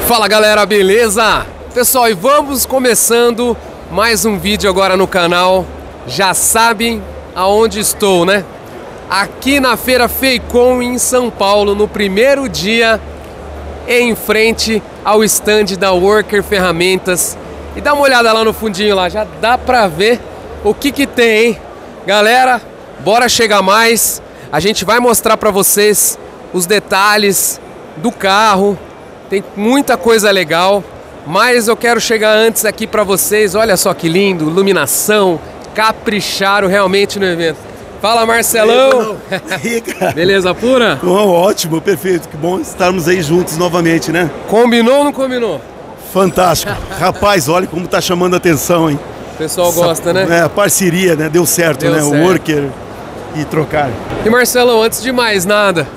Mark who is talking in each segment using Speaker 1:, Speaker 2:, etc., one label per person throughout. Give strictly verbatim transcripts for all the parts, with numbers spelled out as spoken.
Speaker 1: Fala galera, beleza? Pessoal, e vamos começando mais um vídeo agora no canal. Já sabem aonde estou, né? Aqui na Feira Feicom em São Paulo, no primeiro dia, em frente ao stand da Worker Ferramentas. E dá uma olhada lá no fundinho lá, já dá pra ver o que que tem, hein? Galera, bora chegar mais. A gente vai mostrar pra vocês os detalhes do carro. Tem muita coisa legal, mas eu quero chegar antes aqui pra vocês. Olha só que lindo, iluminação, capricharam realmente no evento. Fala, Marcelão!
Speaker 2: Aí, cara.
Speaker 1: Beleza pura?
Speaker 2: Oh, ótimo, perfeito, que bom estarmos aí juntos novamente, né?
Speaker 1: Combinou ou não combinou?
Speaker 2: Fantástico. Rapaz, olha como tá chamando a atenção, hein?
Speaker 1: O pessoal gosta, né?
Speaker 2: É, a parceria, né? Deu certo,
Speaker 1: Deu
Speaker 2: né?
Speaker 1: certo.
Speaker 2: O Worker e trocar.
Speaker 1: E Marcelão, antes de mais nada,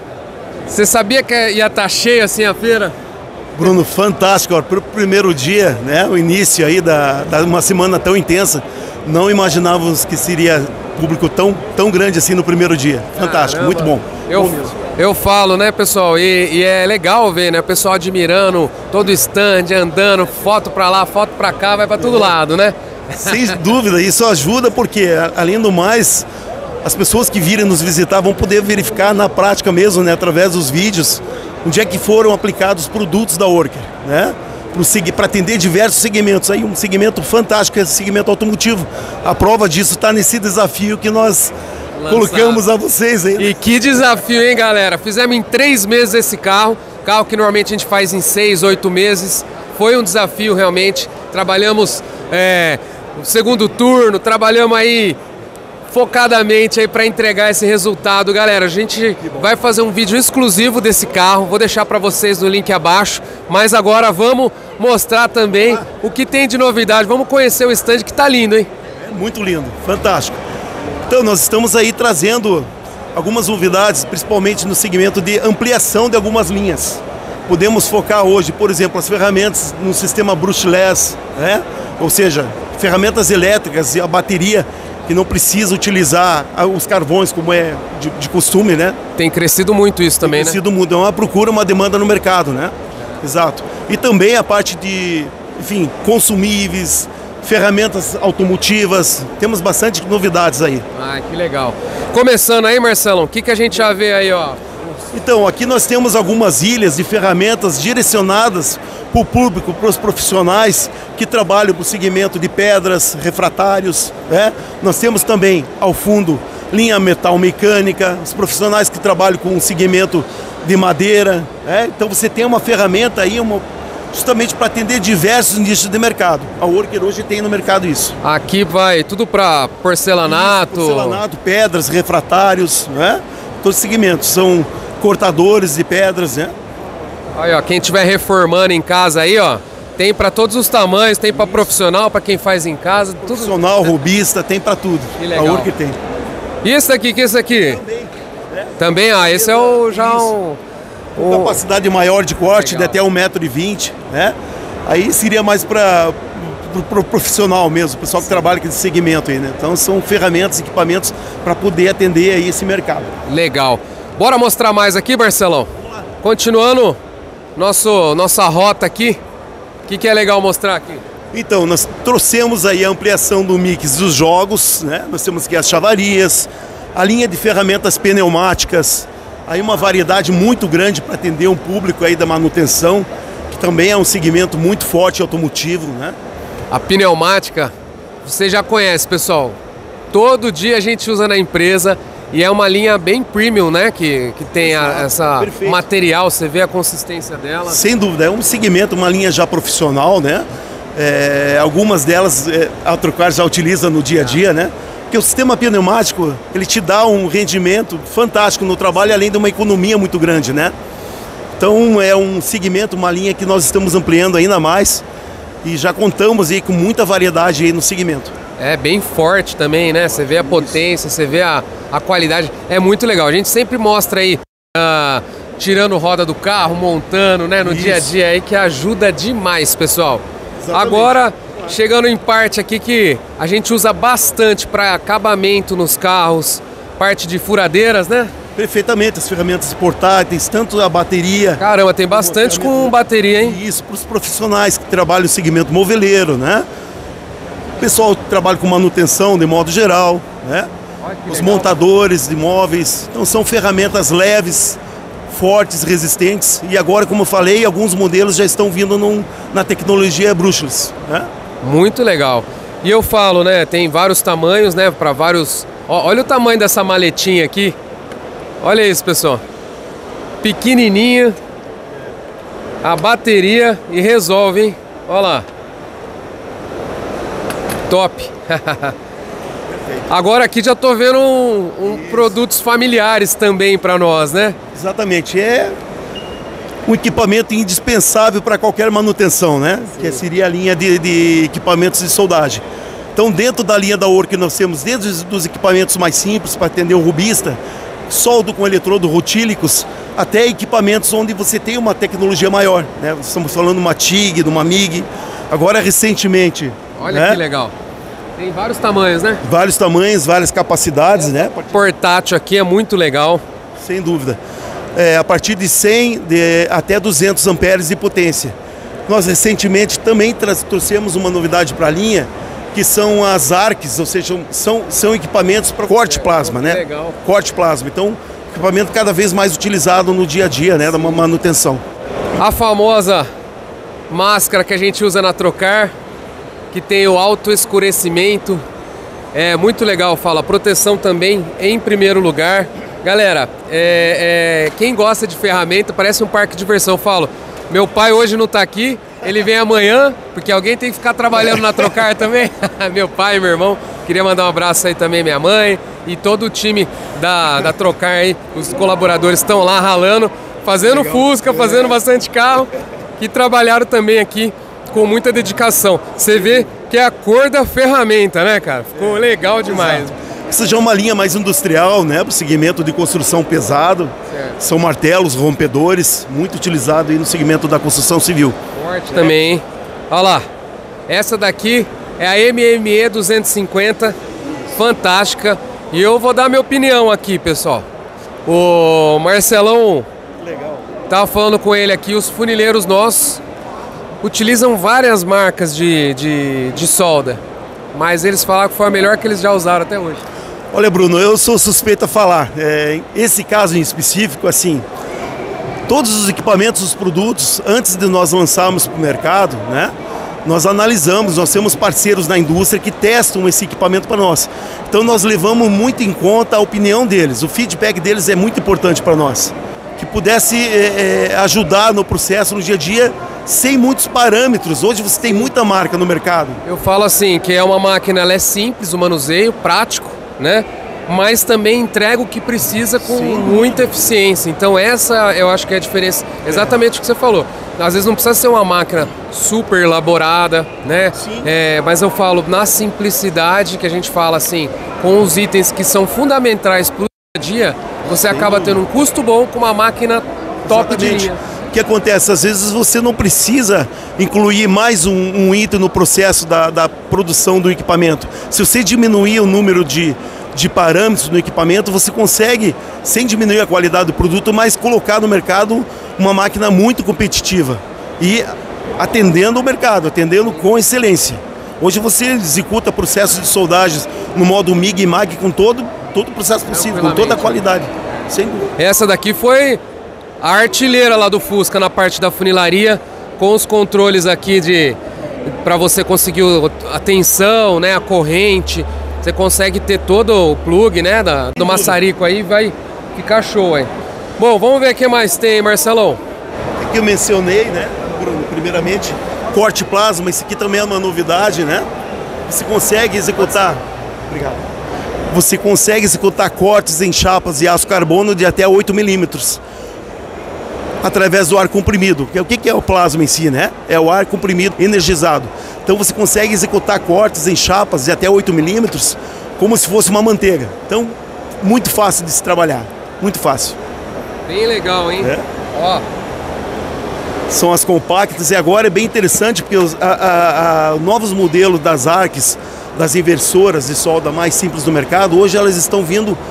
Speaker 1: você sabia que ia estar cheio assim a feira?
Speaker 2: Bruno, fantástico, ó, pro primeiro dia, né? O início aí da, da uma semana tão intensa, não imaginávamos que seria público tão, tão grande assim no primeiro dia. Fantástico,
Speaker 1: Caramba.
Speaker 2: Muito bom.
Speaker 1: Eu,
Speaker 2: Bom mesmo.
Speaker 1: eu falo, né, pessoal, e, e é legal ver, né, o pessoal admirando todo o stand, andando, foto pra lá, foto pra cá, vai pra todo lado, né?
Speaker 2: Sem dúvida, isso ajuda porque, além do mais, as pessoas que virem nos visitar vão poder verificar na prática mesmo, né, através dos vídeos, onde é que foram aplicados os produtos da Worker, né? Para atender diversos segmentos. Aí um segmento fantástico, esse segmento automotivo. A prova disso está nesse desafio que nós Lançado. colocamos a vocês aí.
Speaker 1: E que desafio, hein, galera? Fizemos em três meses esse carro, carro que normalmente a gente faz em seis, oito meses. Foi um desafio realmente. Trabalhamos é, o segundo turno, trabalhamos aí focadamente aí para entregar esse resultado. Galera, a gente vai fazer um vídeo exclusivo desse carro, vou deixar para vocês no link abaixo, mas agora vamos mostrar também ah. o que tem de novidade. Vamos conhecer o stand que tá lindo, hein?
Speaker 2: É muito lindo, fantástico. Então nós estamos aí trazendo algumas novidades, principalmente no segmento de ampliação de algumas linhas. Podemos focar hoje, por exemplo, as ferramentas no sistema brushless, né? Ou seja, ferramentas elétricas e a bateria que não precisa utilizar os carvões como é de, de costume, né?
Speaker 1: Tem crescido muito isso também, né?
Speaker 2: Tem crescido muito, é uma procura, uma demanda no mercado, né? Exato. E também a parte de, enfim, consumíveis, ferramentas automotivas, temos bastante novidades aí.
Speaker 1: Ah, que legal. Começando aí, Marcelão, o que, que a gente já vê aí, ó?
Speaker 2: Então, aqui nós temos algumas ilhas de ferramentas direcionadas para o público, para os profissionais que trabalham para o segmento de pedras, refratários, né? Nós temos também, ao fundo, linha metal mecânica, os profissionais que trabalham com o segmento de madeira, né? Então você tem uma ferramenta aí, uma, justamente para atender diversos nichos de mercado. A Worker hoje tem no mercado isso.
Speaker 1: Aqui vai tudo para porcelanato.
Speaker 2: Isso, porcelanato, pedras, refratários, né? Todos os segmentos, são cortadores de pedras, né?
Speaker 1: Aí, ó, quem estiver reformando em casa aí, ó, tem para todos os tamanhos, tem para profissional, para quem faz em casa, tudo.
Speaker 2: Profissional, robista, tem para tudo.
Speaker 1: Que legal.
Speaker 2: A Worker tem.
Speaker 1: E esse aqui, que é esse aqui?
Speaker 2: Também. Né?
Speaker 1: Também, ah, esse é o já um,
Speaker 2: com
Speaker 1: um...
Speaker 2: capacidade maior de corte,
Speaker 1: Legal.
Speaker 2: de até um metro e vinte, né? Aí seria mais para o pro profissional mesmo, o pessoal que trabalha com esse segmento aí, né? Então são ferramentas, equipamentos para poder atender aí esse mercado.
Speaker 1: Legal. Bora mostrar mais aqui, Marcelão? Continuando nosso, nossa rota aqui, o que, que é legal mostrar aqui?
Speaker 2: Então, nós trouxemos aí a ampliação do mix dos jogos, né? Nós temos aqui as chavarias, a linha de ferramentas pneumáticas, aí uma variedade muito grande para atender um público aí da manutenção, que também é um segmento muito forte automotivo, né?
Speaker 1: A pneumática, você já conhece, pessoal. Todo dia a gente usa na empresa e é uma linha bem premium, né? Que, que tem a, essa
Speaker 2: Perfeito.
Speaker 1: material, você vê a consistência dela.
Speaker 2: Sem dúvida, é um segmento, uma linha já profissional, né? É, algumas delas é, a Trocar já utiliza no dia a dia, né? Porque o sistema pneumático, ele te dá um rendimento fantástico no trabalho, além de uma economia muito grande, né? Então é um segmento, uma linha que nós estamos ampliando ainda mais e já contamos aí com muita variedade aí no segmento.
Speaker 1: É bem forte também, né? Você vê a potência, você vê a, a qualidade. É muito legal. A gente sempre mostra aí, uh, tirando roda do carro, montando, né? No Isso. dia a dia aí, que ajuda demais, pessoal. Exatamente. Agora, chegando em parte aqui que a gente usa bastante para acabamento nos carros, parte de furadeiras, né?
Speaker 2: Perfeitamente, as ferramentas portáteis, tanto a bateria...
Speaker 1: Caramba, tem bastante com bateria, hein?
Speaker 2: Isso, para os profissionais que trabalham no segmento moveleiro, né? O pessoal que trabalha com manutenção de modo geral, né? Os montadores de móveis. Então são ferramentas leves, fortes, resistentes. E agora, como eu falei, alguns modelos já estão vindo num, na tecnologia brushless, né?
Speaker 1: Muito legal. E eu falo, né? Tem vários tamanhos, né? Para vários... Ó, olha o tamanho dessa maletinha aqui. Olha isso, pessoal. Pequenininha. A bateria e resolve, hein? Olha lá. Top. Agora aqui já tô vendo um, um produtos familiares também para nós, né?
Speaker 2: Exatamente. É um equipamento indispensável para qualquer manutenção, né? Sim. Que seria a linha de, de equipamentos de soldagem. Então, dentro da linha da Ork, nós temos desde os equipamentos mais simples para atender o rubista, soldo com eletrodo rotílicos, até equipamentos onde você tem uma tecnologia maior, né? Estamos falando de uma T I G, de uma M I G. Agora, recentemente...
Speaker 1: Olha, né? Que legal. Tem vários tamanhos, né?
Speaker 2: Vários tamanhos, várias capacidades, é, né?
Speaker 1: Portátil aqui é muito legal.
Speaker 2: Sem dúvida. É, a partir de cem de, até duzentos amperes de potência. Nós recentemente também trouxemos uma novidade para a linha, que são as ARCs, ou seja, são, são equipamentos para corte plasma, né?
Speaker 1: Legal.
Speaker 2: Corte plasma. Então, equipamento cada vez mais utilizado no dia a dia, né? Da manutenção.
Speaker 1: A famosa máscara que a gente usa na trocar, que tem o auto-escurecimento, é muito legal, fala, proteção também em primeiro lugar. Galera, é, é, quem gosta de ferramenta, parece um parque de diversão, eu falo, meu pai hoje não tá aqui, ele vem amanhã, porque alguém tem que ficar trabalhando na trocar também. Meu pai e meu irmão, queria mandar um abraço aí também, minha mãe e todo o time da, da trocar aí, os colaboradores estão lá ralando, fazendo legal. Fusca, fazendo bastante carro, que trabalharam também aqui com muita dedicação. Você vê que é a cor da ferramenta, né, cara? Ficou é, legal demais.
Speaker 2: Exato. Essa já é uma linha mais industrial, né? Para o segmento de construção pesado. Certo. São martelos, rompedores, muito utilizado aí no segmento da construção civil.
Speaker 1: Forte também, hein? Olha lá. Essa daqui é a M M E duzentos e cinquenta, fantástica. E eu vou dar minha opinião aqui, pessoal. O Marcelão, legal. Tava falando com ele aqui, os funileiros nossos utilizam várias marcas de, de, de solda, mas eles falaram que foi a melhor que eles já usaram até hoje.
Speaker 2: Olha, Bruno, eu sou suspeito a falar. É, esse caso em específico, assim, todos os equipamentos, os produtos, antes de nós lançarmos para o mercado, né, nós analisamos, nós temos parceiros na indústria que testam esse equipamento para nós. Então nós levamos muito em conta a opinião deles, o feedback deles é muito importante para nós. Que pudesse é, ajudar no processo, no dia a dia, sem muitos parâmetros. Hoje você tem muita marca no mercado.
Speaker 1: Eu falo assim, que é uma máquina, ela é simples, o manuseio, prático, né? Mas também entrega o que precisa com Sim. muita eficiência. Então essa eu acho que é a diferença, exatamente o que você falou. Às vezes não precisa ser uma máquina super elaborada, né? É, mas eu falo na simplicidade que a gente fala assim, com os itens que são fundamentais para o dia a dia, você Sim. acaba tendo um custo bom com uma máquina top Exatamente. de linha.
Speaker 2: O que acontece? Às vezes você não precisa incluir mais um, um item no processo da, da produção do equipamento. Se você diminuir o número de, de parâmetros no equipamento, você consegue, sem diminuir a qualidade do produto, mas colocar no mercado uma máquina muito competitiva e atendendo o mercado, atendendo com excelência. Hoje você executa processos de soldagens no modo M I G e M A G com todo, todo o processo possível, com toda a qualidade. Sem dúvida.
Speaker 1: Essa daqui foi a artilheira lá do Fusca na parte da funilaria, com os controles aqui de para você conseguir a tensão, né, a corrente. Você consegue ter todo o plug, né, da, do maçarico aí, vai ficar show aí. Bom, vamos ver o que mais tem, Marcelão.
Speaker 2: Aqui eu mencionei, né, Bruno, primeiramente, corte plasma, isso aqui também é uma novidade, né? Você consegue executar, obrigado. Você consegue executar cortes em chapas de aço carbono de até oito milímetros. Através do ar comprimido. O que é o plasma em si, né? É o ar comprimido energizado. Então você consegue executar cortes em chapas de até oito milímetros como se fosse uma manteiga. Então, muito fácil de se trabalhar. Muito fácil.
Speaker 1: Bem legal, hein? É. Ó.
Speaker 2: São as compactas e agora é bem interessante porque os a, a, a, novos modelos das arcs, das inversoras de solda mais simples do mercado, hoje elas estão vindo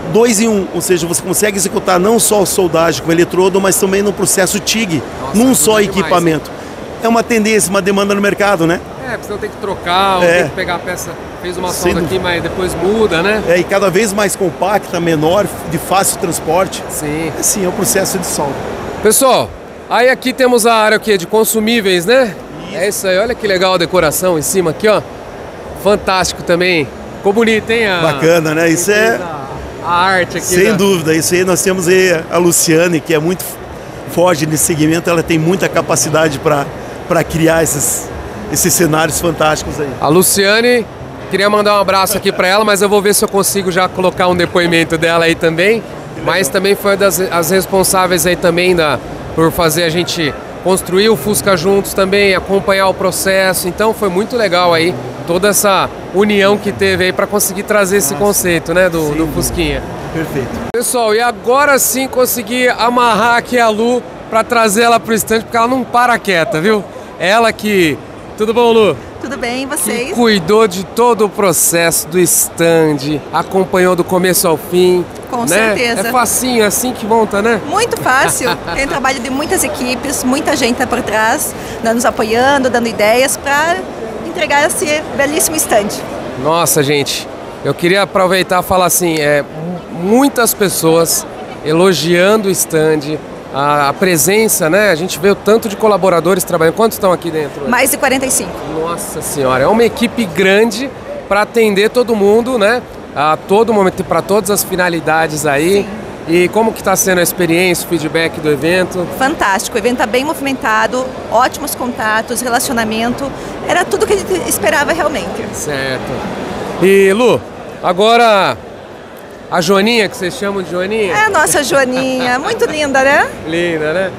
Speaker 2: dois em um, ou seja, você consegue executar não só soldagem com eletrodo, mas também no processo T I G,
Speaker 1: Nossa,
Speaker 2: num só
Speaker 1: demais,
Speaker 2: equipamento. Hein? É uma tendência, uma demanda no mercado, né?
Speaker 1: É, porque senão tem que trocar, ou
Speaker 2: é.
Speaker 1: tem que pegar a peça, fez uma solda aqui, mas depois muda, né?
Speaker 2: É, e cada vez mais compacta, menor, de fácil transporte.
Speaker 1: Sim.
Speaker 2: É, sim, é o processo de solda.
Speaker 1: Pessoal, aí aqui temos a área aqui de consumíveis, né? Isso. É isso aí, olha que legal a decoração em cima aqui, ó. Fantástico também. Ficou bonito, hein? A...
Speaker 2: Bacana, né? Isso é...
Speaker 1: A, a arte aqui.
Speaker 2: Sem
Speaker 1: da...
Speaker 2: dúvida, isso aí nós temos aí a Luciane, que é muito forte nesse segmento, ela tem muita capacidade para para criar esses, esses cenários fantásticos aí.
Speaker 1: A Luciane, queria mandar um abraço aqui para ela, mas eu vou ver se eu consigo já colocar um depoimento dela aí também. Mas também foi das as responsáveis aí também da, por fazer a gente construir o Fusca juntos também, acompanhar o processo. Então foi muito legal aí toda essa união que teve aí para conseguir trazer esse Nossa. conceito, né, do, do Fusquinha.
Speaker 2: Perfeito.
Speaker 1: Pessoal, e agora sim consegui amarrar aqui a Lu para trazer ela pro estande, porque ela não para quieta, viu? Ela que... Tudo bom, Lu?
Speaker 3: Tudo bem, e vocês?
Speaker 1: Que cuidou de todo o processo do stand, acompanhou do começo ao fim.
Speaker 3: Com
Speaker 1: né?
Speaker 3: certeza.
Speaker 1: É facinho, assim que monta, né?
Speaker 3: Muito fácil. Tem trabalho de muitas equipes, muita gente tá por trás, nos apoiando, dando ideias para entregar esse belíssimo stand.
Speaker 1: Nossa, gente, eu queria aproveitar e falar assim, é, muitas pessoas elogiando o stand, A, a presença, né? A gente vê o tanto de colaboradores trabalhando. Quantos estão aqui dentro?
Speaker 3: Mais de quarenta e cinco.
Speaker 1: Nossa senhora, é uma equipe grande para atender todo mundo, né? A todo momento, para todas as finalidades aí. Sim. E como que está sendo a experiência, o feedback do evento?
Speaker 3: Fantástico, o evento está bem movimentado, ótimos contatos, relacionamento. Era tudo que a gente esperava realmente.
Speaker 1: Certo. E Lu, agora... A Joaninha, que vocês chamam de Joaninha?
Speaker 3: É a nossa Joaninha, muito linda, né?
Speaker 1: Linda, né?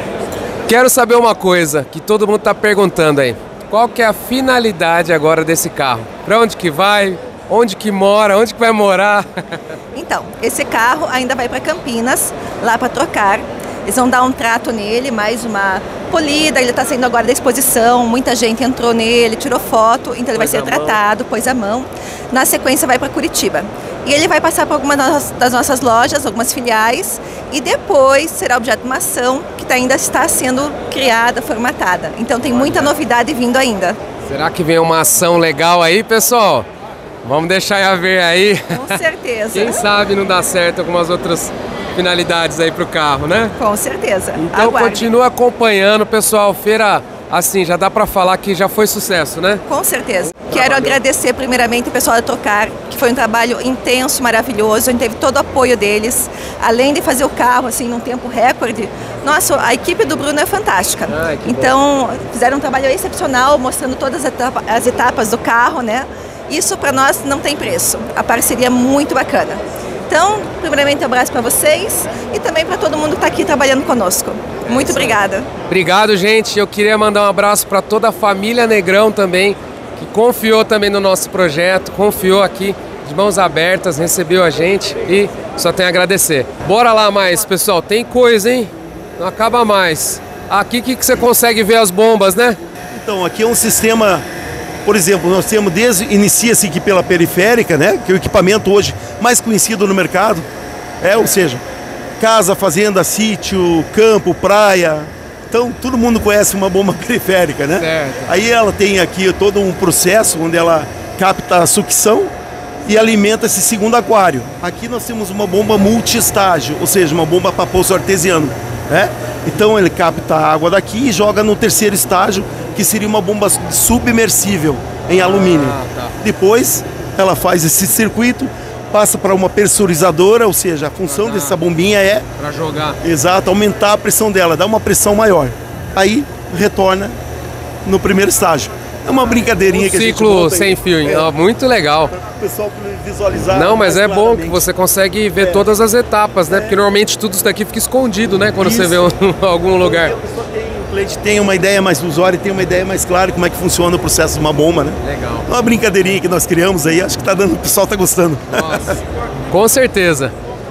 Speaker 1: Quero saber uma coisa que todo mundo está perguntando aí. Qual que é a finalidade agora desse carro? Para onde que vai? Onde que mora? Onde que vai morar?
Speaker 3: Então, esse carro ainda vai para Campinas, lá para trocar. Eles vão dar um trato nele, mais uma polida, ele está saindo agora da exposição, muita gente entrou nele, tirou foto, então ele vai ser tratado, pôs a mão. Na sequência vai para Curitiba. E ele vai passar por algumas das nossas lojas, algumas filiais, e depois será objeto de uma ação que ainda está sendo criada, formatada. Então tem muita novidade vindo ainda.
Speaker 1: Será que vem uma ação legal aí, pessoal? Vamos deixar a ver aí.
Speaker 3: Com certeza.
Speaker 1: Quem sabe não dá certo algumas outras finalidades aí para o carro, né?
Speaker 3: Com certeza.
Speaker 1: Então Aguarde. Continua acompanhando, pessoal. Feira, assim, já dá para falar que já foi sucesso, né?
Speaker 3: Com certeza. Quero agradecer primeiramente o pessoal da Trocar, que foi um trabalho intenso, maravilhoso. A gente teve todo o apoio deles. Além de fazer o carro assim num tempo recorde, nossa, a equipe do Bruno é fantástica. Ai, então, bom. Fizeram um trabalho excepcional, mostrando todas as etapas, as etapas do carro, né? Isso para nós não tem preço. A parceria é muito bacana. Então, primeiramente, um abraço para vocês e também para todo mundo que está aqui trabalhando conosco. Muito obrigada.
Speaker 1: Obrigado, gente. Eu queria mandar um abraço para toda a família Negrão também, que confiou também no nosso projeto, confiou aqui de mãos abertas, recebeu a gente e só tem a agradecer. Bora lá mais, pessoal. Tem coisa, hein? Não acaba mais. Aqui que você consegue ver as bombas, né?
Speaker 2: Então, aqui é um sistema... Por exemplo, nós temos desde, inicia-se aqui pela periférica, né? Que é o equipamento hoje mais conhecido no mercado. É, ou seja, casa, fazenda, sítio, campo, praia. Então, todo mundo conhece uma bomba periférica, né?
Speaker 1: Certo.
Speaker 2: Aí ela tem aqui todo um processo onde ela capta a sucção e alimenta esse segundo aquário. Aqui nós temos uma bomba multi-estágio, ou seja, uma bomba para poço artesiano, né? Então ele capta a água daqui e joga no terceiro estágio, que seria uma bomba submersível em alumínio. Ah, tá. Depois ela faz esse circuito, passa para uma pressurizadora, ou seja, a função dessa bombinha é...
Speaker 1: Para jogar.
Speaker 2: Exato, aumentar a pressão dela, dar uma pressão maior. Aí retorna no primeiro estágio. É uma brincadeirinha
Speaker 1: um
Speaker 2: que a gente
Speaker 1: ciclo sem fio, é. Muito legal.
Speaker 2: Para o pessoal visualizar.
Speaker 1: Não, mas é bom que você consegue ver é. todas as etapas, né? É. Porque normalmente tudo isso daqui fica escondido, né? Quando isso. você vê em algum lugar.
Speaker 2: A pessoa tem, o cliente tem uma ideia mais, o usuário tem uma ideia mais clara de como é que funciona o processo de uma bomba, né?
Speaker 1: Legal.
Speaker 2: É uma brincadeirinha que nós criamos aí, acho que tá dando, o pessoal tá gostando.
Speaker 1: Nossa, com certeza.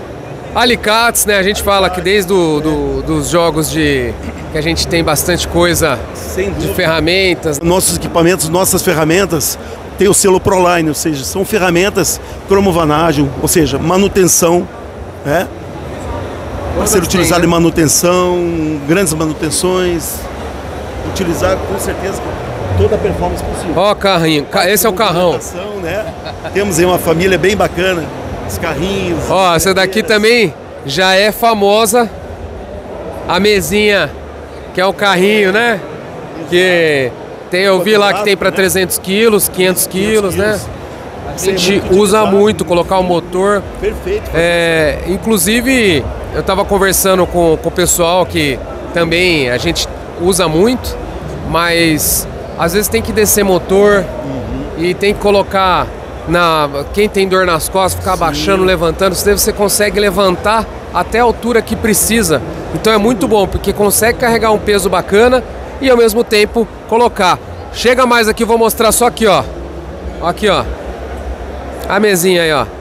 Speaker 1: Alicates, né? A gente fala que desde do, do, dos jogos de... que a gente tem bastante coisa de ferramentas.
Speaker 2: Nossos equipamentos, nossas ferramentas, tem o selo Proline, ou seja, são ferramentas cromovanagem, ou seja, manutenção, né? Para ser utilizado em manutenção, grandes manutenções, utilizar com certeza toda a performance possível.
Speaker 1: Ó o carrinho, esse é o carrão.
Speaker 2: Né? Temos aí uma família bem bacana, os carrinhos.
Speaker 1: Ó, essa daqui também já é famosa, a mesinha, que é o carrinho, né? Que tem, eu vi lá que tem para trezentos quilos, quinhentos quilos, né? A gente usa muito, colocar o motor.
Speaker 2: Perfeito.
Speaker 1: É, inclusive, eu estava conversando com, com o pessoal que também a gente usa muito, mas às vezes tem que descer motor uhum. e tem que colocar, na, quem tem dor nas costas, ficar abaixando, levantando, isso daí você consegue levantar até a altura que precisa. Então é muito bom, porque consegue carregar um peso bacana e ao mesmo tempo colocar. Chega mais aqui, vou mostrar só aqui, ó. Aqui, ó. A mesinha aí, ó.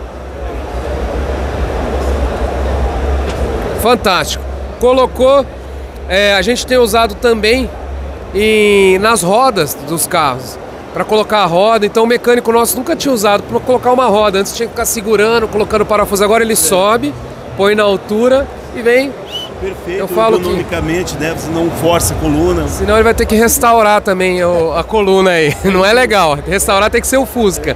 Speaker 1: Fantástico. Colocou, é, a gente tem usado também em, nas rodas dos carros, para colocar a roda. Então o mecânico nosso nunca tinha usado para colocar uma roda. Antes tinha que ficar segurando, colocando o parafuso. Agora ele sobe, põe na altura e vem.
Speaker 2: Perfeito,
Speaker 1: eu falo
Speaker 2: economicamente, que, né? Você não força a coluna.
Speaker 1: Senão ele vai ter que restaurar também o, a coluna aí. Não é legal. Restaurar tem que ser o Fusca.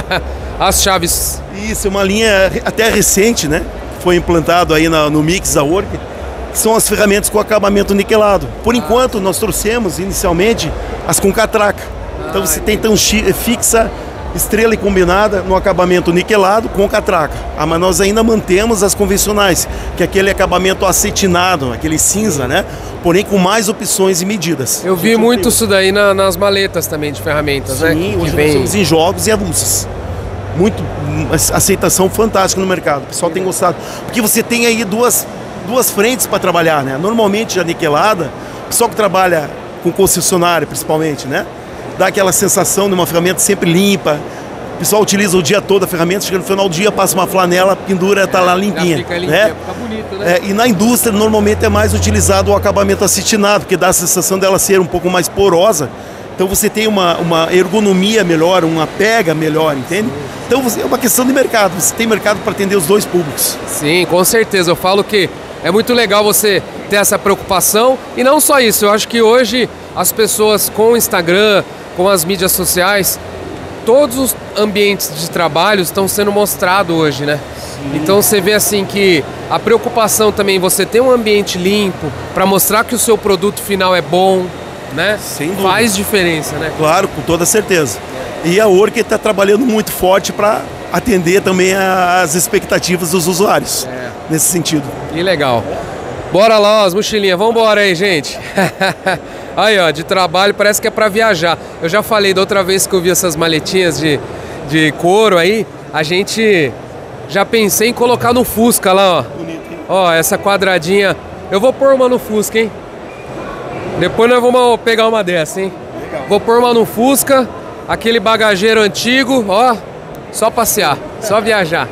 Speaker 1: As chaves.
Speaker 2: Isso, é uma linha até recente, né? Foi implantado aí na, no mix da Work, que são as ferramentas com acabamento niquelado. Por enquanto, nós trouxemos inicialmente as com catraca. Então você tem tão fixa, estrela e combinada no acabamento niquelado com catraca. Ah, mas nós ainda mantemos as convencionais, que é aquele acabamento acetinado, aquele cinza, né? Porém com mais opções e medidas.
Speaker 1: Eu vi muito isso daí na, nas maletas também de ferramentas,
Speaker 2: Sim,
Speaker 1: né?
Speaker 2: Sim, hoje
Speaker 1: vem...
Speaker 2: nós estamos em jogos e avulsas. Muito aceitação fantástica no mercado. O pessoal tem gostado. Porque você tem aí duas, duas frentes para trabalhar, né? Normalmente a niquelada, o pessoal que trabalha com concessionária principalmente, né? Dá aquela sensação de uma ferramenta sempre limpa. O pessoal utiliza o dia todo a ferramenta, chega no final do dia, passa uma flanela, pendura, tá lá limpinha.
Speaker 1: Já fica limpinha,
Speaker 2: né?
Speaker 1: Fica bonito, né?
Speaker 2: É, e na indústria normalmente é mais utilizado o acabamento acetinado, porque dá a sensação dela ser um pouco mais porosa. Então você tem uma, uma ergonomia melhor, uma pega melhor, entende? Então é uma questão de mercado, você tem mercado para atender os dois públicos.
Speaker 1: Sim, com certeza. Eu falo que é muito legal você ter essa preocupação. E não só isso, eu acho que hoje as pessoas com o Instagram, com as mídias sociais, todos os ambientes de trabalho estão sendo mostrados hoje, né? Sim. Então você vê assim que a preocupação também, você ter um ambiente limpo para mostrar que o seu produto final é bom, né?
Speaker 2: Sem dúvida.
Speaker 1: Faz diferença, né?
Speaker 2: Claro, com toda certeza. E a Work está trabalhando muito forte para atender também as expectativas dos usuários, é. nesse sentido.
Speaker 1: Que legal. Bora lá, ó, as mochilinhas. Vamos embora aí, gente. Aí, ó, de trabalho parece que é para viajar. Eu já falei da outra vez que eu vi essas maletinhas de, de couro aí, a gente já pensei em colocar no Fusca lá, ó.
Speaker 2: Bonito, hein?
Speaker 1: Ó, essa quadradinha. Eu vou pôr uma no Fusca, hein? Depois nós vamos pegar uma dessa, hein? Legal. Vou pôr uma no Fusca, aquele bagageiro antigo, ó, só passear, só viajar.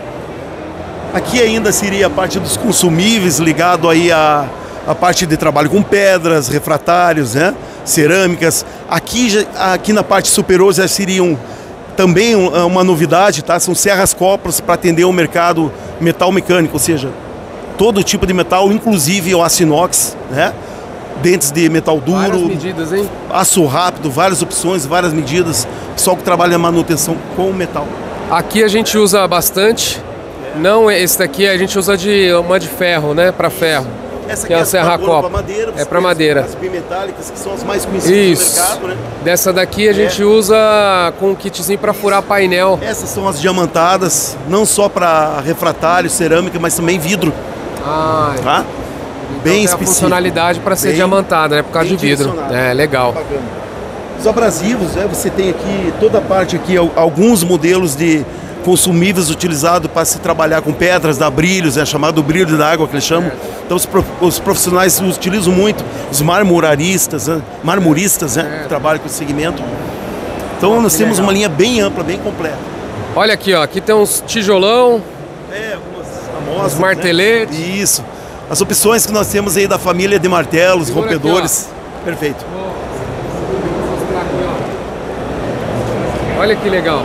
Speaker 2: Aqui ainda seria a parte dos consumíveis, ligado aí a, a parte de trabalho com pedras, refratários, né? Cerâmicas. Aqui, aqui na parte superior já seriam também uma novidade, tá? São serras copras para atender o mercado metal mecânico, ou seja, todo tipo de metal, inclusive o aço inox, né? Dentes de metal duro,
Speaker 1: várias medidas, hein?
Speaker 2: Aço rápido, várias opções, várias medidas. Pessoal que trabalha na manutenção com o metal.
Speaker 1: Aqui a gente usa bastante. Não, esse daqui a gente usa de uma de ferro, né? Para ferro.
Speaker 2: Essa
Speaker 1: que é a serra copa.
Speaker 2: Madeira,
Speaker 1: é para madeira.
Speaker 2: As bimetálicas, que são as mais conhecidas
Speaker 1: Isso.
Speaker 2: do mercado, né?
Speaker 1: Dessa daqui a gente é. usa com um kitzinho para furar painel.
Speaker 2: Essas são as diamantadas, não só para refratário, cerâmica, mas também vidro.
Speaker 1: Ah,
Speaker 2: tá?
Speaker 1: Então
Speaker 2: bem
Speaker 1: tem
Speaker 2: específico.
Speaker 1: a funcionalidade para ser bem, diamantada, né? Por causa de vidro. É, legal.
Speaker 2: Bacana. Os abrasivos, né? Você tem aqui toda a parte aqui, alguns modelos de consumíveis utilizados para se trabalhar com pedras, dar brilhos, é chamado brilho da água que eles chamam. É. Então os, prof, os profissionais utilizam muito, os marmoraristas, né? marmoristas, né?
Speaker 1: É.
Speaker 2: Que trabalham com esse segmento. Então nós temos legal. Uma linha bem ampla, bem completa.
Speaker 1: Olha aqui, ó, aqui tem uns tijolão.
Speaker 2: É, algumas amostras,
Speaker 1: os marteletes.
Speaker 2: Né? Isso. As opções que nós temos aí da família de martelos, segura rompedores. Aqui, perfeito.
Speaker 1: Vou mostrar aqui, ó. Olha que legal.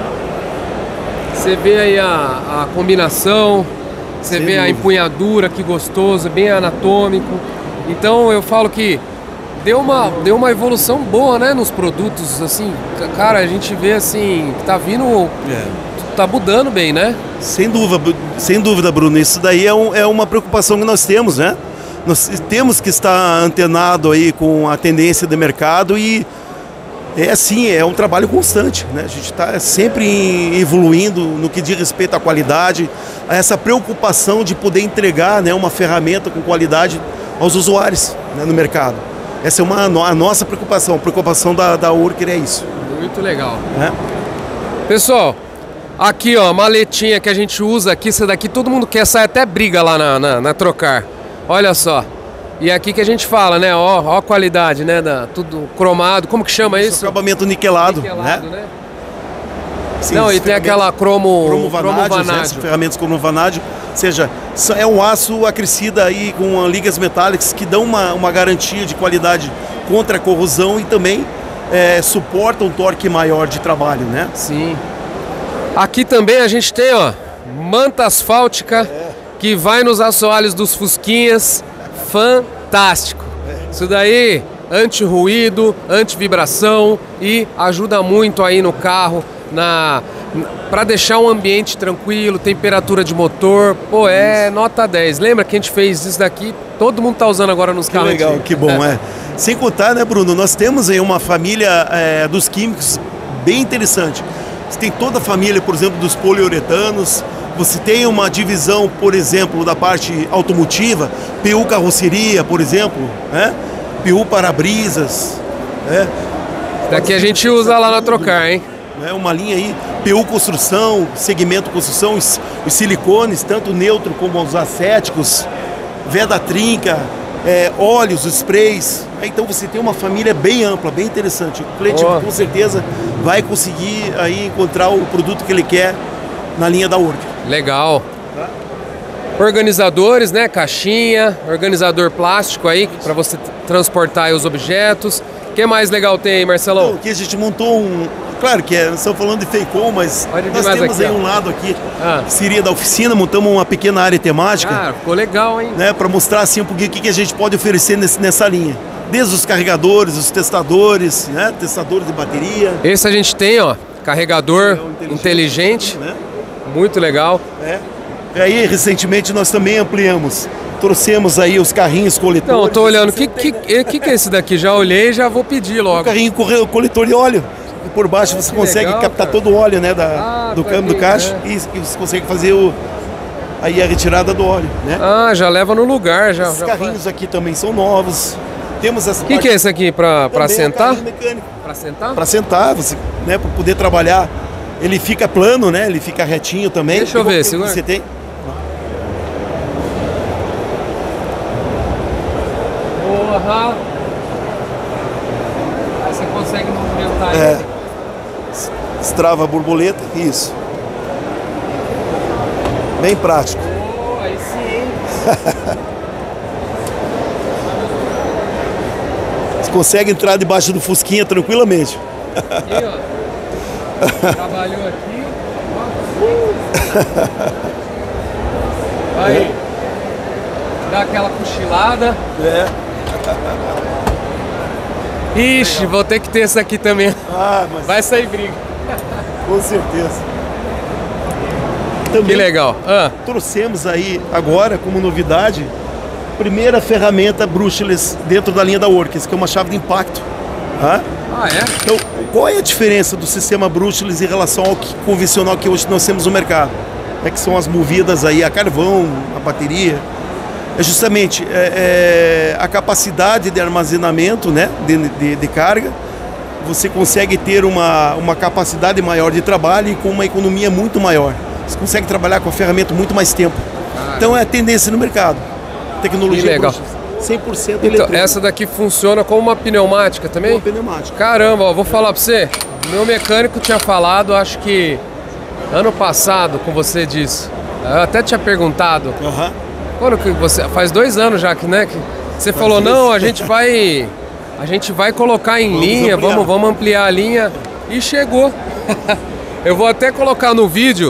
Speaker 1: Você vê aí a, a combinação, você vê a empunhadura, que gostoso, bem anatômico. Então eu falo que deu uma, deu uma evolução boa, né, nos produtos, assim, cara, a gente vê assim, tá vindo, é. tá mudando bem, né?
Speaker 2: Sem dúvida, sem dúvida, Bruno, isso daí é, um, é uma preocupação que nós temos, né? Nós temos que estar antenado aí com a tendência do mercado e é assim, é um trabalho constante, né? A gente está sempre evoluindo no que diz respeito à qualidade, a essa preocupação de poder entregar, né, uma ferramenta com qualidade aos usuários, né, no mercado. Essa é uma, a nossa preocupação, a preocupação da, da Worker é isso.
Speaker 1: Muito legal. É. Pessoal, aqui ó, a maletinha que a gente usa aqui, essa daqui todo mundo quer, sai até briga lá na, na, na Trocar. Olha só. E é aqui que a gente fala, né? Ó, ó a qualidade, né? Da, tudo cromado. Como que chama isso?
Speaker 2: isso? Acabamento niquelado,
Speaker 1: niquelado,
Speaker 2: né?
Speaker 1: né?
Speaker 2: Sim,
Speaker 1: não, e tem aquela cromo,
Speaker 2: cromo vanádio,
Speaker 1: cromo vanádio.
Speaker 2: Né? Ferramentas cromo vanádio. Ou seja, é um aço acrescido aí com ligas metálicas que dão uma, uma garantia de qualidade contra a corrosão e também é, suportam um torque maior de trabalho, né?
Speaker 1: Sim. Aqui também a gente tem, ó, manta asfáltica é. que vai nos assoalhos dos fusquinhas. Fantástico. É. Isso daí, anti-ruído, anti-vibração e ajuda muito aí no carro, na, para deixar um ambiente tranquilo, temperatura de motor. Pô, é nota dez. Lembra que a gente fez isso daqui? Todo mundo tá usando agora nos
Speaker 2: que
Speaker 1: carros.
Speaker 2: Legal, que bom, é. é. Sem contar, né, Bruno, nós temos aí uma família é, dos químicos bem interessante. Você tem toda a família, por exemplo, dos poliuretanos. Você tem uma divisão, por exemplo, da parte automotiva, P U carroceria, por exemplo, né? P U para-brisas. Né?
Speaker 1: Daqui a gente usa lá na Trocar, hein?
Speaker 2: É uma linha aí, P U construção, segmento construção, os, os silicones, tanto neutro como os acéticos, veda trinca, é, óleos, sprays. Então você tem uma família bem ampla, bem interessante. O cliente oh. com certeza vai conseguir aí encontrar o produto que ele quer na linha da Worker.
Speaker 1: Legal. Tá. Organizadores, né? Caixinha, organizador plástico aí para você transportar aí os objetos. O que mais legal tem aí, Marcelão?
Speaker 2: Então, aqui a gente montou um... Claro que é, nós estamos falando de Feicom, mas nós temos
Speaker 1: aqui,
Speaker 2: aí
Speaker 1: ó.
Speaker 2: um lado aqui,
Speaker 1: ah.
Speaker 2: que seria da oficina, montamos uma pequena área temática.
Speaker 1: Ah, ficou legal, hein?
Speaker 2: Né, para mostrar assim um pouquinho o que, que a gente pode oferecer nesse, nessa linha. Desde os carregadores, os testadores, né? Testadores de bateria.
Speaker 1: Esse a gente tem, ó, carregador inteligente, inteligente né? Muito legal.
Speaker 2: É. E aí, recentemente, nós também ampliamos. Trouxemos aí os carrinhos coletores.
Speaker 1: Não, eu tô olhando. O que, que, que, que é esse daqui? Já olhei e já vou pedir logo.
Speaker 2: O carrinho coletor de óleo. Por baixo você que consegue legal, captar cara. todo o óleo, né, da, ah, do câmbio do caixa, né? e, e você consegue fazer o, aí a retirada do óleo, né?
Speaker 1: Ah, já leva no lugar. Já,
Speaker 2: Esses
Speaker 1: já
Speaker 2: carrinhos
Speaker 1: faz.
Speaker 2: aqui também são novos. Temos essa
Speaker 1: O que, que é esse aqui? Para sentar?
Speaker 2: Para sentar? Para sentar, você, né, para poder trabalhar. Ele fica plano, né? Ele fica retinho também.
Speaker 1: Deixa eu ver, segura.
Speaker 2: Você tem.
Speaker 1: Porra! Aí você consegue movimentar
Speaker 2: é.
Speaker 1: ele.
Speaker 2: Destrava a borboleta, isso. Bem prático.
Speaker 1: Oh, aí sim.
Speaker 2: Você consegue entrar debaixo do fusquinha tranquilamente.
Speaker 1: Aqui, ó. Trabalhou aqui. Vai é. dar aquela cochilada.
Speaker 2: É.
Speaker 1: Ixi, legal. Vou ter que ter esse aqui também.
Speaker 2: Ah, mas...
Speaker 1: Vai sair briga.
Speaker 2: Com certeza. Também
Speaker 1: que legal. Ah.
Speaker 2: Trouxemos aí agora, como novidade, a primeira ferramenta brushless dentro da linha da Workers, que é uma chave de impacto. Ah,
Speaker 1: ah é?
Speaker 2: Então, qual é a diferença do sistema brushless em relação ao que, convencional que hoje nós temos no mercado? É que são as movidas aí a carvão, a bateria. É justamente é, é, a capacidade de armazenamento, né, de, de, de carga. Você consegue ter uma, uma capacidade maior de trabalho e com uma economia muito maior. Você consegue trabalhar com a ferramenta muito mais tempo. Ah, então é a tendência no mercado. Tecnologia
Speaker 1: que legal.
Speaker 2: cem por cento
Speaker 1: então, eletrônica. Essa daqui funciona como uma pneumática também?
Speaker 2: Uma pneumática.
Speaker 1: Caramba, ó, vou falar pra você. Meu mecânico tinha falado, acho que ano passado com você disso. Eu até tinha perguntado.
Speaker 2: Uhum.
Speaker 1: Quando que você... Faz dois anos já que, né? Que você Faz falou, isso. não, a gente vai... A gente vai colocar em vamos linha, vamos, vamos ampliar a linha. E chegou. Eu vou até colocar no vídeo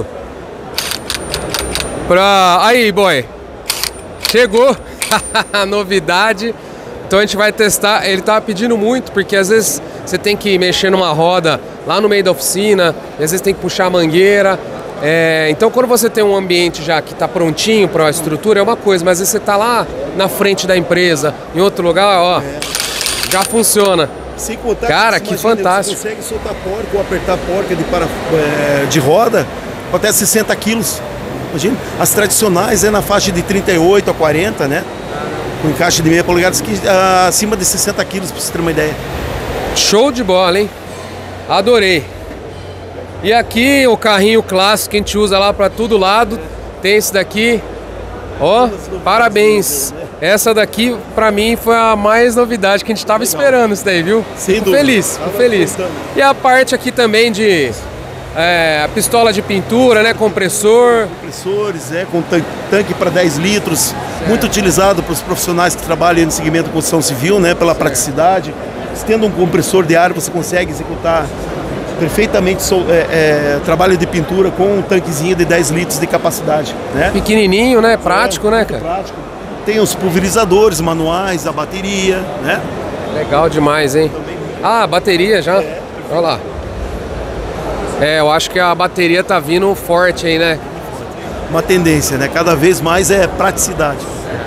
Speaker 1: pra... Aí, boy. Chegou. Novidade. Então a gente vai testar. Ele tava pedindo muito, porque às vezes você tem que mexer numa roda lá no meio da oficina, e às vezes tem que puxar a mangueira. É, então quando você tem um ambiente já que está prontinho para a estrutura é uma coisa, mas às vezes você está lá na frente da empresa, em outro lugar, ó, é. já funciona.
Speaker 2: Sem contar,
Speaker 1: cara, que
Speaker 2: imagina,
Speaker 1: fantástico.
Speaker 2: Você consegue soltar porca ou apertar porca de, para, é, de roda com até sessenta quilos. Imagina, as tradicionais é na faixa de trinta e oito a quarenta, né? Com encaixe de meia polegada, acima de sessenta quilos, para você ter uma ideia.
Speaker 1: Show de bola, hein? Adorei. E aqui o carrinho clássico que a gente usa lá para todo lado. Tem esse daqui. Ó, parabéns. Essa daqui para mim foi a mais novidade que a gente estava esperando isso daí, viu?
Speaker 2: Sem
Speaker 1: fico
Speaker 2: dúvida.
Speaker 1: feliz, fico feliz. E a parte aqui também de é, a pistola de pintura, né? Compressor.
Speaker 2: Compressores, é, com tanque, tanque para dez litros. Certo. Muito utilizado para os profissionais que trabalham no segmento de construção civil, né? Pela certo. praticidade. Tendo um compressor de ar, você consegue executar perfeitamente é, é, trabalho de pintura com um tanquezinho de dez litros de capacidade, né?
Speaker 1: Pequenininho, né? Prático,
Speaker 2: é,
Speaker 1: né, cara?
Speaker 2: Prático. Tem os pulverizadores manuais, a bateria, né?
Speaker 1: Legal demais, hein? Ah, a bateria já? É, olha lá. É, eu acho que a bateria tá vindo forte aí, né?
Speaker 2: Uma tendência, né? Cada vez mais é praticidade.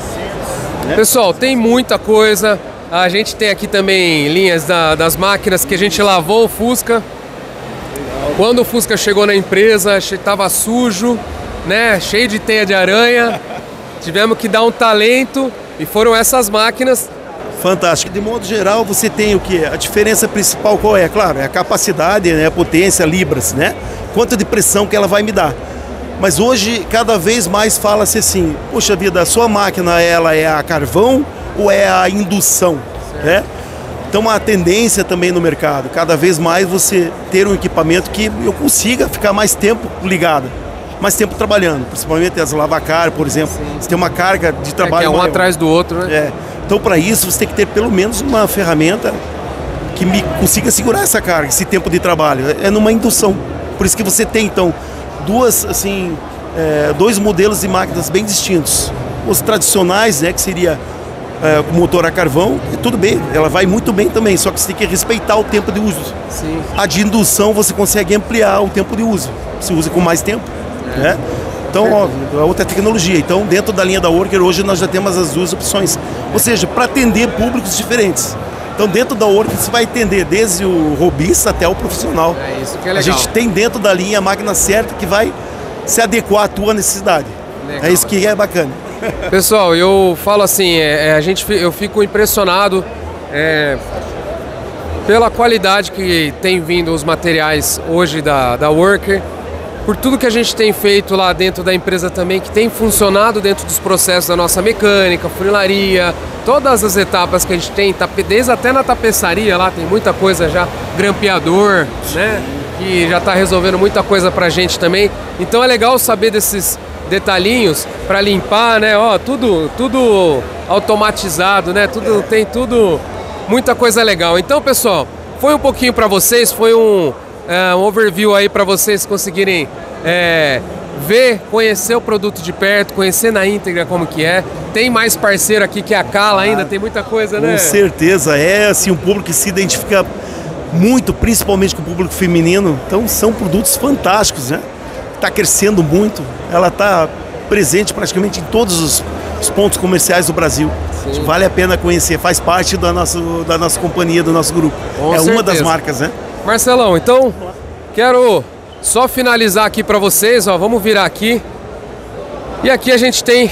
Speaker 1: Né? Pessoal, tem muita coisa. A gente tem aqui também linhas da, das máquinas que a gente lavou o Fusca. Quando o Fusca chegou na empresa, estava sujo, né? Cheio de teia de aranha. Tivemos que dar um talento e foram essas máquinas.
Speaker 2: Fantástico. De modo geral, você tem o que? A diferença principal qual é? Claro, é a capacidade, né? A potência, libras, né? Quanto de pressão que ela vai me dar. Mas hoje, cada vez mais fala-se assim, poxa vida, a sua máquina, ela é a carvão ou é a indução, né? Então a tendência também no mercado, cada vez mais você ter um equipamento que eu consiga ficar mais tempo ligado, mais tempo trabalhando, principalmente as lavacar, por exemplo. Sim. Você tem uma carga de trabalho...
Speaker 1: É, que é um
Speaker 2: maior.
Speaker 1: atrás do outro, né?
Speaker 2: É. Então para isso você tem que ter pelo menos uma ferramenta que me consiga segurar essa carga, esse tempo de trabalho. É numa indução. Por isso que você tem então duas, assim, é, dois modelos de máquinas bem distintos. Os tradicionais, né, que seria é, com motor a carvão, tudo bem, ela vai muito bem também, só que você tem que respeitar o tempo de uso.
Speaker 1: Sim.
Speaker 2: A de indução você consegue ampliar o tempo de uso, você usa com mais tempo, é. né? Então, óbvio, é outra tecnologia. Então, dentro da linha da Worker, hoje nós já temos as duas opções. Ou seja, para atender públicos diferentes. Então, dentro da Worker, você vai atender desde o robista até o profissional.
Speaker 1: É isso que é legal.
Speaker 2: A gente tem dentro da linha a máquina certa que vai se adequar à tua necessidade. Legal. É isso que é bacana.
Speaker 1: Pessoal, eu falo assim, é, a gente, eu fico impressionado é, pela qualidade que tem vindo os materiais hoje da, da Worker, por tudo que a gente tem feito lá dentro da empresa também, que tem funcionado dentro dos processos da nossa mecânica, funilaria, todas as etapas que a gente tem, desde até na tapeçaria lá tem muita coisa já, grampeador, né, que já está resolvendo muita coisa pra gente também. Então é legal saber desses detalhinhos para limpar, né, ó, tudo, tudo automatizado, né, tudo, tem tudo, muita coisa legal. Então, pessoal, foi um pouquinho para vocês, foi um É, um overview aí para vocês conseguirem é, ver, conhecer o produto de perto, conhecer na íntegra como que é. Tem mais parceiro aqui que é a Cala ainda, tem muita coisa, né?
Speaker 2: Com certeza, é assim, um público que se identifica muito, principalmente com o público feminino. Então são produtos fantásticos, né? Está crescendo muito, ela está presente praticamente em todos os, os pontos comerciais do Brasil. Sim. Vale a pena conhecer, faz parte da nossa, da nossa companhia, do nosso grupo. Com é certeza. Uma das marcas, né?
Speaker 1: Marcelão, então quero só finalizar aqui para vocês, ó, vamos virar aqui. E aqui a gente tem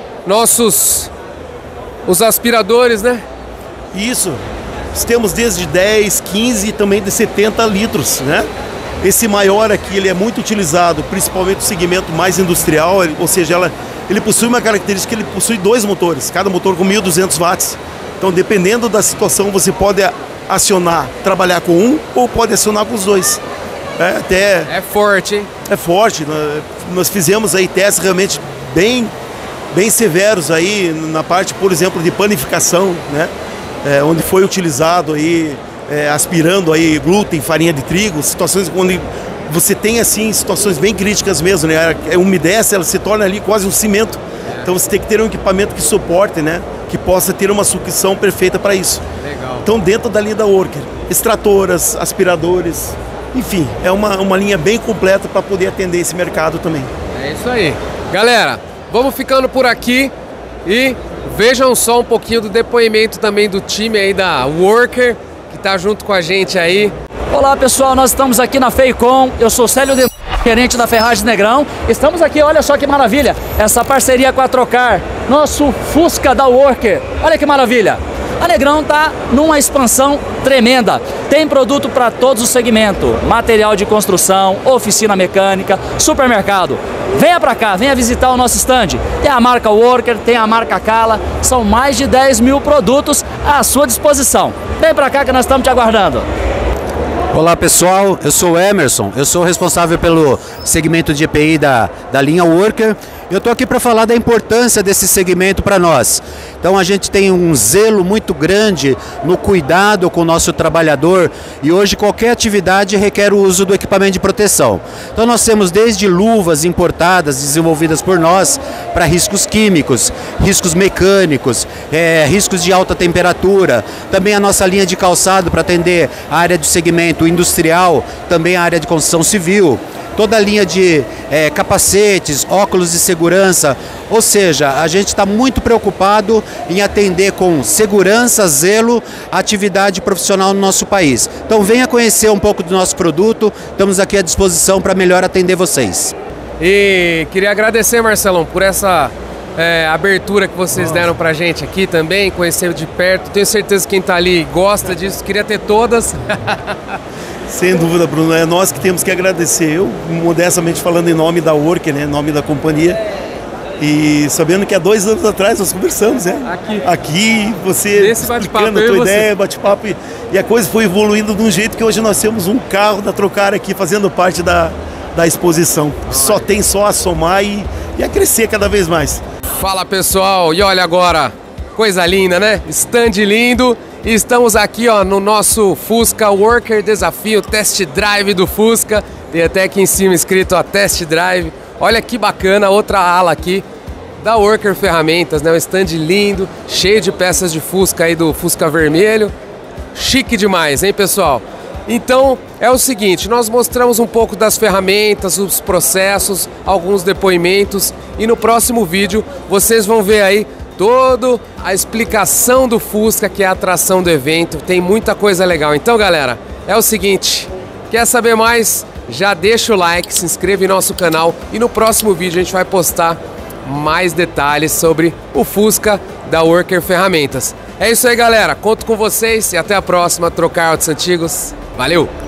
Speaker 1: nossos os aspiradores, né?
Speaker 2: Isso. Temos desde dez, quinze e também de setenta litros, né? Esse maior aqui, ele é muito utilizado, principalmente no segmento mais industrial, ou seja, ela, ele possui uma característica que ele possui dois motores, cada motor com mil e duzentos watts. Então, dependendo da situação, você pode acionar, trabalhar com um ou pode acionar com os dois. É, até
Speaker 1: é forte, hein?
Speaker 2: É forte. Nós, nós fizemos aí testes realmente bem, bem severos aí na parte, por exemplo, de panificação, né? É, onde foi utilizado aí é, aspirando aí glúten, farinha de trigo, situações onde você tem assim situações bem críticas mesmo, né? A umedece, ela se torna ali quase um cimento. Então você tem que ter um equipamento que suporte, né? Que possa ter uma sucção perfeita para isso.
Speaker 1: Legal.
Speaker 2: Então dentro da linha da Worker, extratoras, aspiradores, enfim, é uma, uma linha bem completa para poder atender esse mercado também.
Speaker 1: É isso aí. Galera, vamos ficando por aqui e vejam só um pouquinho do depoimento também do time aí da Worker, que tá junto com a gente aí.
Speaker 4: Olá pessoal, nós estamos aqui na FEICOM, eu sou Célio de... gerente da Ferragem Negrão. Estamos aqui, olha só que maravilha, essa parceria com a Trocar, nosso Fusca da Worker, olha que maravilha. A Negrão está numa expansão tremenda, tem produto para todos os segmentos, material de construção, oficina mecânica, supermercado. Venha para cá, venha visitar o nosso stand. Tem a marca Worker, tem a marca Kala, são mais de dez mil produtos à sua disposição. Vem para cá que nós estamos te aguardando.
Speaker 5: Olá pessoal, eu sou o Emerson, eu sou responsável pelo segmento de E P I da, da linha Worker. Eu estou aqui para falar da importância desse segmento para nós. Então a gente tem um zelo muito grande no cuidado com o nosso trabalhador e hoje qualquer atividade requer o uso do equipamento de proteção. Então nós temos desde luvas importadas, desenvolvidas por nós, para riscos químicos, riscos mecânicos, é, riscos de alta temperatura, também a nossa linha de calçado para atender a área do segmento industrial, também a área de construção civil, toda a linha de é, capacetes, óculos de segurança, ou seja, a gente está muito preocupado em atender com segurança, zelo, a atividade profissional no nosso país. Então venha conhecer um pouco do nosso produto, estamos aqui à disposição para melhor atender vocês.
Speaker 1: E queria agradecer, Marcelão, por essa é, abertura que vocês Nossa. deram pra gente aqui também, conhecer de perto. Tenho certeza que quem tá ali gosta disso, queria ter todas.
Speaker 2: Sem dúvida, Bruno, é nós que temos que agradecer. Eu, modestamente falando em nome da Worker, né, em nome da companhia, e sabendo que há dois anos atrás nós conversamos, né? Aqui. Aqui, você explicando a tua ideia, bate-papo, e, e a coisa foi evoluindo de um jeito que hoje nós temos um carro da Trocar aqui fazendo parte da, da exposição. Só tem só a somar e, e a crescer cada vez mais.
Speaker 1: Fala pessoal, e olha agora, coisa linda, né? Stand lindo. E estamos aqui ó, no nosso Fusca Worker Desafio, Test Drive do Fusca. Tem até aqui em cima escrito ó, Test Drive. Olha que bacana, outra ala aqui da Worker Ferramentas, né? Um stand lindo, cheio de peças de Fusca aí do Fusca vermelho. Chique demais, hein pessoal? Então é o seguinte, nós mostramos um pouco das ferramentas, os processos, alguns depoimentos. E no próximo vídeo vocês vão ver aí toda a explicação do Fusca, que é a atração do evento. Tem muita coisa legal. Então, galera, é o seguinte, quer saber mais? Já deixa o like, se inscreva em nosso canal e no próximo vídeo a gente vai postar mais detalhes sobre o Fusca da Worker Ferramentas. É isso aí, galera. Conto com vocês e até a próxima. Trocar autos antigos. Valeu!